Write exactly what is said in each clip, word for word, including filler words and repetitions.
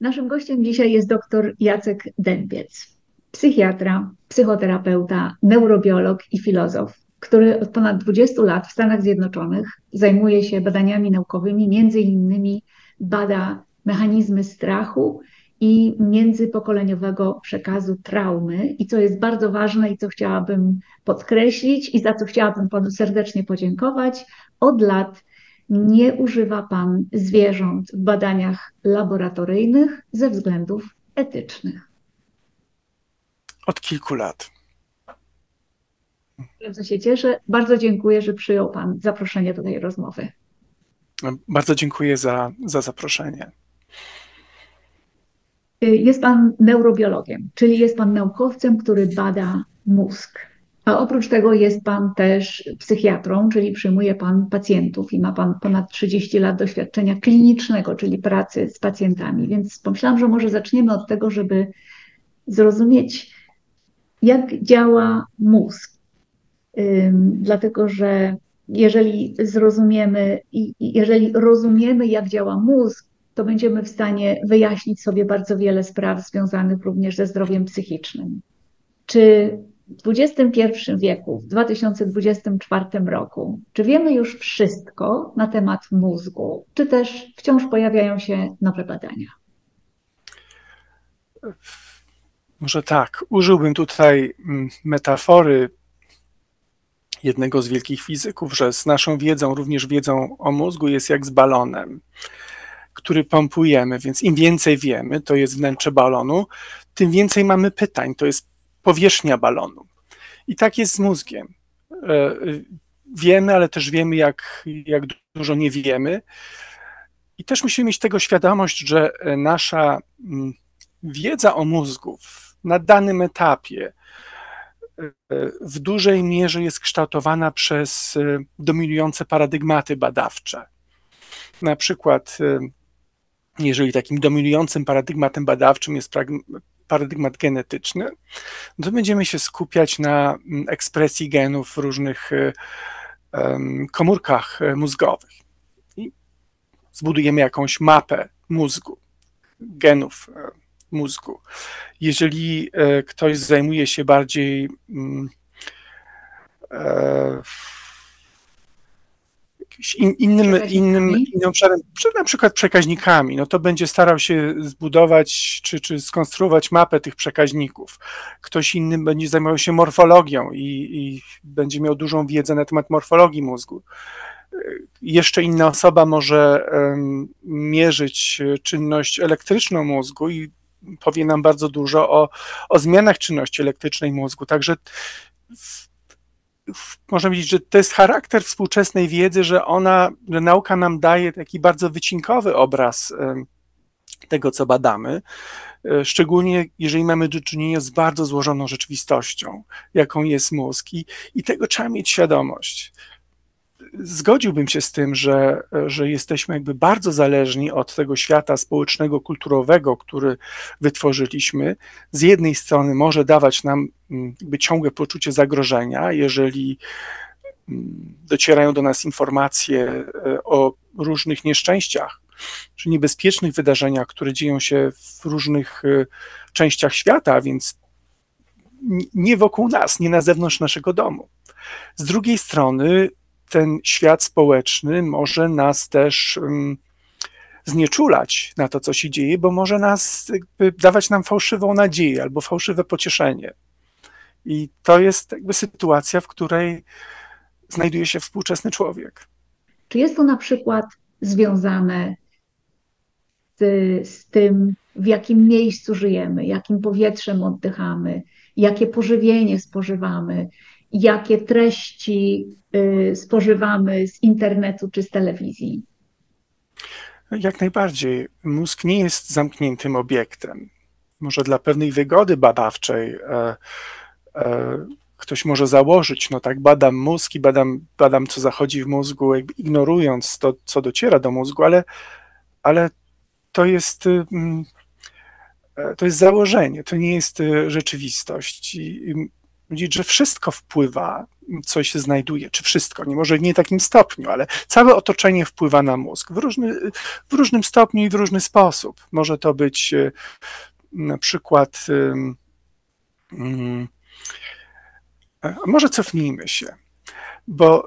Naszym gościem dzisiaj jest dr Jacek Dębiec, psychiatra, psychoterapeuta, neurobiolog i filozof, który od ponad dwudziestu lat w Stanach Zjednoczonych zajmuje się badaniami naukowymi, między innymi bada mechanizmy strachu i międzypokoleniowego przekazu traumy. I co jest bardzo ważne i co chciałabym podkreślić i za co chciałabym panu serdecznie podziękować, od lat nie używa pan zwierząt w badaniach laboratoryjnych ze względów etycznych. Od kilku lat. Bardzo się cieszę. Bardzo dziękuję, że przyjął pan zaproszenie do tej rozmowy. Bardzo dziękuję za, za zaproszenie. Jest pan neurobiologiem, czyli jest pan naukowcem, który bada mózg. A oprócz tego jest pan też psychiatrą, czyli przyjmuje pan pacjentów i ma pan ponad trzydzieści lat doświadczenia klinicznego, czyli pracy z pacjentami. Więc pomyślałam, że może zaczniemy od tego, żeby zrozumieć, jak działa mózg. Ym, dlatego, że jeżeli zrozumiemy i jeżeli rozumiemy, jak działa mózg, to będziemy w stanie wyjaśnić sobie bardzo wiele spraw związanych również ze zdrowiem psychicznym. Czy w dwudziestym pierwszym wieku, w dwa tysiące dwudziestym czwartym roku, czy wiemy już wszystko na temat mózgu, czy też wciąż pojawiają się nowe badania? Może tak, użyłbym tutaj metafory jednego z wielkich fizyków, że z naszą wiedzą, również wiedzą o mózgu jest jak z balonem, który pompujemy, więc im więcej wiemy, to jest wnętrze balonu, tym więcej mamy pytań, to jest powierzchnia balonu. I tak jest z mózgiem. Wiemy, ale też wiemy, jak, jak dużo nie wiemy. I też musimy mieć tego świadomość, że nasza wiedza o mózgu na danym etapie w dużej mierze jest kształtowana przez dominujące paradygmaty badawcze. Na przykład, jeżeli takim dominującym paradygmatem badawczym jest paradygmat genetyczny, to będziemy się skupiać na ekspresji genów w różnych komórkach mózgowych. I zbudujemy jakąś mapę mózgu, genów mózgu. Jeżeli ktoś zajmuje się bardziej e, In, innym, innym, innym obszarem, na przykład przekaźnikami, no to będzie starał się zbudować czy, czy skonstruować mapę tych przekaźników. Ktoś inny będzie zajmował się morfologią i, i będzie miał dużą wiedzę na temat morfologii mózgu. Jeszcze inna osoba może um, mierzyć czynność elektryczną mózgu i powie nam bardzo dużo o, o zmianach czynności elektrycznej mózgu. Także w, można powiedzieć, że to jest charakter współczesnej wiedzy, że ona, że nauka nam daje taki bardzo wycinkowy obraz tego, co badamy, szczególnie jeżeli mamy do czynienia z bardzo złożoną rzeczywistością, jaką jest mózg i, i tego trzeba mieć świadomość. Zgodziłbym się z tym, że, że jesteśmy jakby bardzo zależni od tego świata społecznego, kulturowego, który wytworzyliśmy. Z jednej strony może dawać nam jakby ciągłe poczucie zagrożenia, jeżeli docierają do nas informacje o różnych nieszczęściach czy niebezpiecznych wydarzeniach, które dzieją się w różnych częściach świata, więc nie wokół nas, nie na zewnątrz naszego domu. Z drugiej strony ten świat społeczny może nas też um, znieczulać na to, co się dzieje, bo może nas jakby dawać nam fałszywą nadzieję albo fałszywe pocieszenie. I to jest jakby sytuacja, w której znajduje się współczesny człowiek. Czy jest to na przykład związane z, z tym, w jakim miejscu żyjemy, jakim powietrzem oddychamy, jakie pożywienie spożywamy, jakie treści y, spożywamy z internetu czy z telewizji? Jak najbardziej. Mózg nie jest zamkniętym obiektem. Może dla pewnej wygody badawczej e, e, ktoś może założyć, no tak, badam mózg i badam, badam co zachodzi w mózgu, jakby ignorując to, co dociera do mózgu, ale, ale to jest, to jest założenie, to nie jest rzeczywistość. I powiedzieć, że wszystko wpływa, co się znajduje, czy wszystko, nie może nie w takim stopniu, ale całe otoczenie wpływa na mózg w, różny, w różnym stopniu i w różny sposób. Może to być na przykład, może cofnijmy się, bo,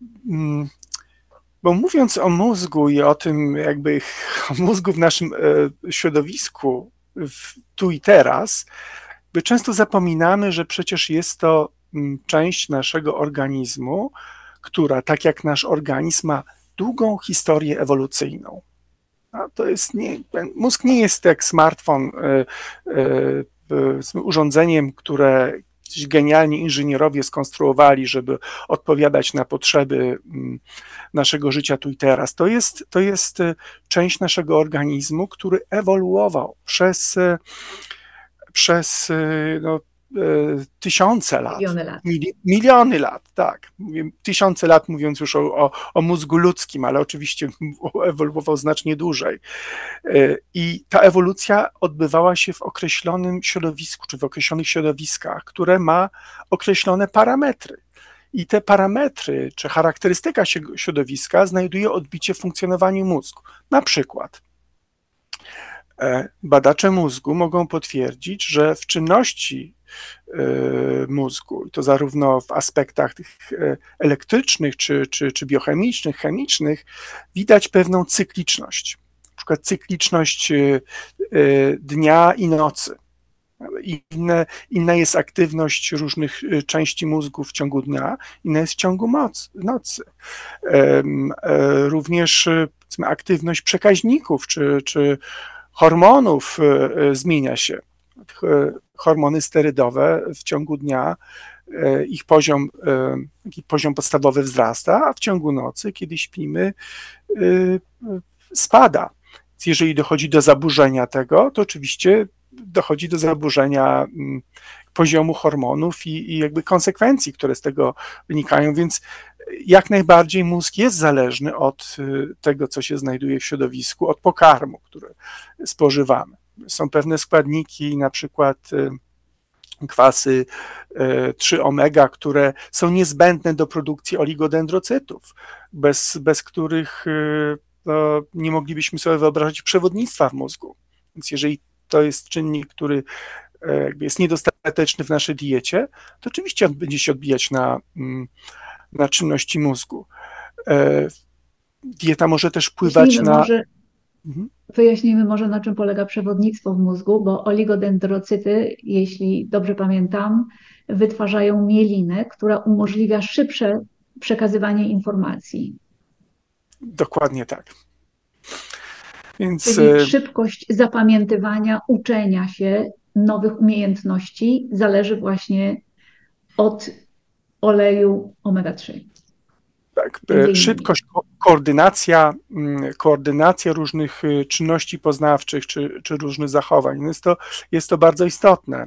bo mówiąc o mózgu i o tym jakby o mózgu w naszym środowisku tu i teraz, by często zapominamy, że przecież jest to część naszego organizmu, która, tak jak nasz organizm, ma długą historię ewolucyjną. A to jest nie, mózg nie jest jak smartfon, y, y, y, urządzeniem, które genialni inżynierowie skonstruowali, żeby odpowiadać na potrzeby naszego życia tu i teraz. To jest, to jest część naszego organizmu, który ewoluował przez przez no, tysiące lat, miliony lat, miliony lat, tak. Mówię, tysiące lat, mówiąc już o, o, o mózgu ludzkim, ale oczywiście ewoluował znacznie dłużej. I ta ewolucja odbywała się w określonym środowisku, czy w określonych środowiskach, które ma określone parametry. I te parametry, czy charakterystyka środowiska znajduje odbicie w funkcjonowaniu mózgu. Na przykład badacze mózgu mogą potwierdzić, że w czynności mózgu, i to zarówno w aspektach tych elektrycznych, czy, czy, czy biochemicznych, chemicznych, widać pewną cykliczność. Na przykład cykliczność dnia i nocy. Inne, inna jest aktywność różnych części mózgu w ciągu dnia, inna jest w ciągu nocy. Również aktywność przekaźników, czy, czy hormonów zmienia się. Hormony sterydowe w ciągu dnia, ich poziom, poziom podstawowy wzrasta, a w ciągu nocy, kiedy śpimy, spada. Więc jeżeli dochodzi do zaburzenia tego, to oczywiście dochodzi do zaburzenia poziomu hormonów i, i jakby konsekwencji, które z tego wynikają, więc jak najbardziej mózg jest zależny od tego, co się znajduje w środowisku, od pokarmu, który spożywamy. Są pewne składniki, na przykład kwasy trzy omega, które są niezbędne do produkcji oligodendrocytów, bez, bez których no, nie moglibyśmy sobie wyobrazić przewodnictwa w mózgu. Więc jeżeli to jest czynnik, który jakby jest niedostateczny w naszej diecie, to oczywiście on będzie się odbijać na, na czynności mózgu. Dieta może też wpływać wyjaśnijmy na... Może, mhm. Wyjaśnijmy może, na czym polega przewodnictwo w mózgu, bo oligodendrocyty, jeśli dobrze pamiętam, wytwarzają mielinę, która umożliwia szybsze przekazywanie informacji. Dokładnie tak. Więc... Czyli szybkość zapamiętywania, uczenia się nowych umiejętności zależy właśnie od oleju omega trzy. Tak, szybkość, ko koordynacja, koordynacja różnych czynności poznawczych czy, czy różnych zachowań. Jest to, jest to bardzo istotne.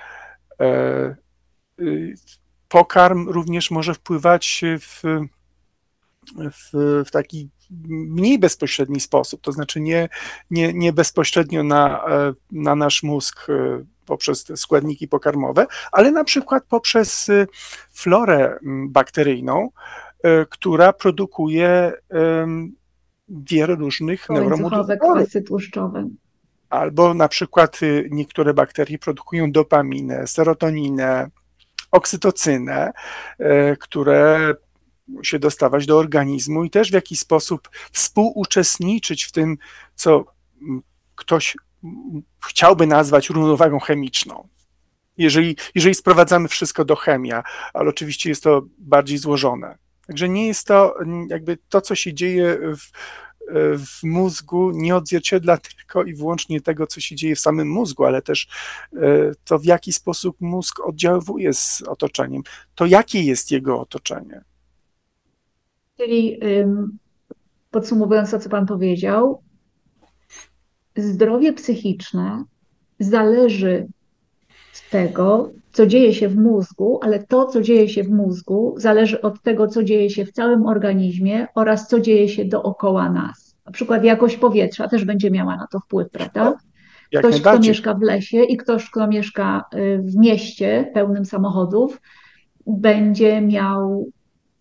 Pokarm również może wpływać w, w, w taki mniej bezpośredni sposób, to znaczy nie, nie, nie bezpośrednio na, na nasz mózg poprzez te składniki pokarmowe, ale na przykład poprzez florę bakteryjną, która produkuje wiele różnych neuromodulatorów. Kwasy tłuszczowe. Albo na przykład niektóre bakterie produkują dopaminę, serotoninę, oksytocynę, które się dostawać do organizmu i też w jakiś sposób współuczestniczyć w tym, co ktoś chciałby nazwać równowagą chemiczną. Jeżeli, jeżeli sprowadzamy wszystko do chemii, ale oczywiście jest to bardziej złożone. Także nie jest to jakby to, co się dzieje w, w mózgu, nie odzwierciedla tylko i wyłącznie tego, co się dzieje w samym mózgu, ale też to, w jaki sposób mózg oddziaływuje z otoczeniem. To jakie jest jego otoczenie. Czyli podsumowując to, co Pan powiedział, zdrowie psychiczne zależy od tego, co dzieje się w mózgu, ale to, co dzieje się w mózgu, zależy od tego, co dzieje się w całym organizmie oraz co dzieje się dookoła nas. Na przykład jakość powietrza też będzie miała na to wpływ, prawda? Jak ktoś, kto najbardziej. mieszka w lesie i ktoś, kto mieszka w mieście pełnym samochodów, będzie miał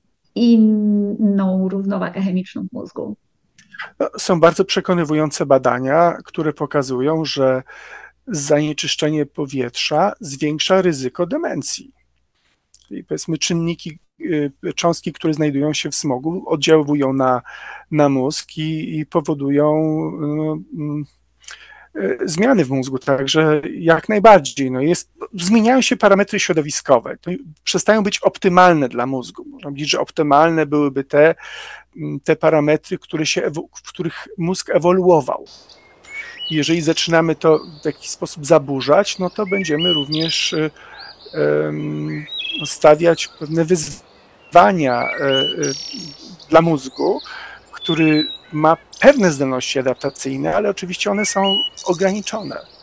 inną równowagę chemiczną w mózgu. Są bardzo przekonywujące badania, które pokazują, że zanieczyszczenie powietrza zwiększa ryzyko demencji. I powiedzmy czynniki, cząstki, które znajdują się w smogu, oddziałują na, na mózg i, i powodują no, zmiany w mózgu, także jak najbardziej. No jest, zmieniają się parametry środowiskowe, to przestają być optymalne dla mózgu. Można powiedzieć, że optymalne byłyby te, te parametry, które się, w których mózg ewoluował. Jeżeli zaczynamy to w jakiś sposób zaburzać, no to będziemy również um, stawiać pewne wyzwania dla mózgu, który ma pewne zdolności adaptacyjne, ale oczywiście one są ograniczone.